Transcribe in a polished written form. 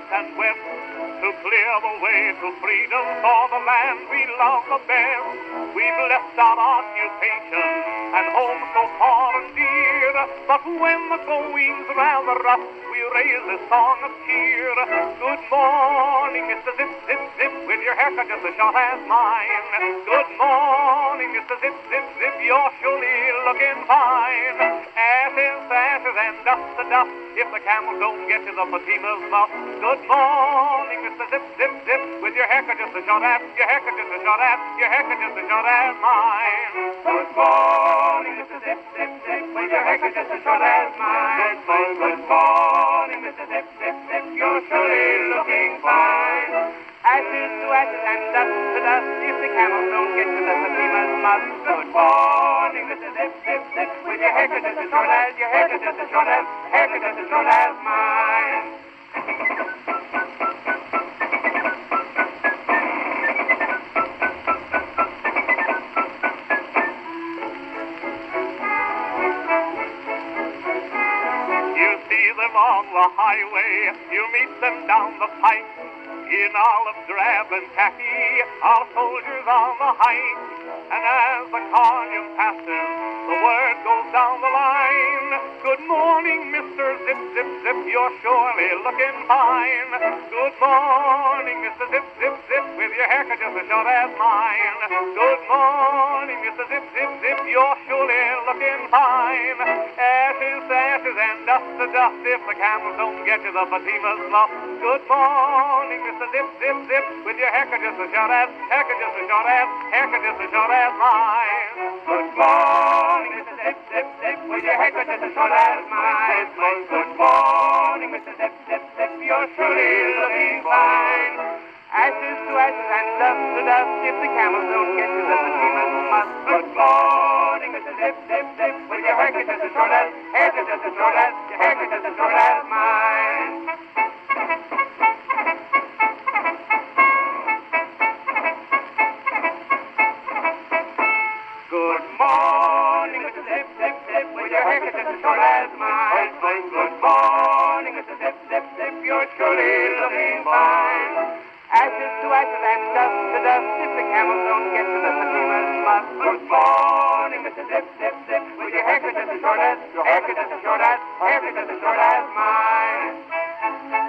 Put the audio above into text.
and west to clear the way to freedom for the land we love the best. We've left our occupation and home so far and dear, but when the going's rather rough, we raise this song of cheer. Good morning, Mr. Zip, Zip, Zip, with your haircut just as short as mine. Good morning, Mr. Zip, Zip, Zip, you're surely looking fine. Ashes, ashes, and dust to dust, if the camels don't get to the Fatima's muff. Good morning, Mr. Zip, Zip, Zip, with your haircut just as short as, your haircut just as short as, your haircut just as short as mine. Good morning, Mr. Zip, Zip, Zip, with your haircut just as short as mine. Good morning, Mr. Zip, Zip, Zip, you're surely looking fine. Ashes to ashes and dust to dust, if the camels don't get to the Fatima's muff. Good morning, Mr. Zip, Zip, Zip, with your haircut just as short as, your haircut just as short as, haircut just as short as mine. On the highway, you meet them down the pike, in olive drab and khaki, our soldiers on the hike. And as the column passes, the word goes down the line. Good morning, Mr. Zip, Zip, Zip, you're surely looking fine. Good morning, Mr. Zip, Zip, Zip, with your haircut just as short as mine. Good morning, Mr. Zip, Zip, Zip, you're surely looking fine. Ashes, ashes, and dust to dust, if the camels don't get to the Fatima's bluff. Good morning, Mr. Zip, Zip, Zip, with your haircut just as short as, haircut just as short as, haircut just as short as mine. Good morning, Mr. Zip, Zip, Zip, with your haircut just as short as mine. Good morning, Mr. Zip, Zip, Zip, you're surely looking fine. Ashes to ashes and dust to dust, if the camels don't get to the Fatima's muff. Good morning, Mr. Zip, Zip, Zip, with your haircut just as short as, haircut just as short as, your haircut just as short as mine. Good morning, Mr. Zip, Zip, Zip, with your haircut just as short as mine. Good morning, Mr. Zip, Zip, Zip, you're surely looking fine. Ashes to ashes and dust to dust, if the camels don't get to the Fatima's muff. Good morning, Mr. Zip, Zip, Zip, with your haircut just as short as, your haircut just as short as, haircut just as short as mine.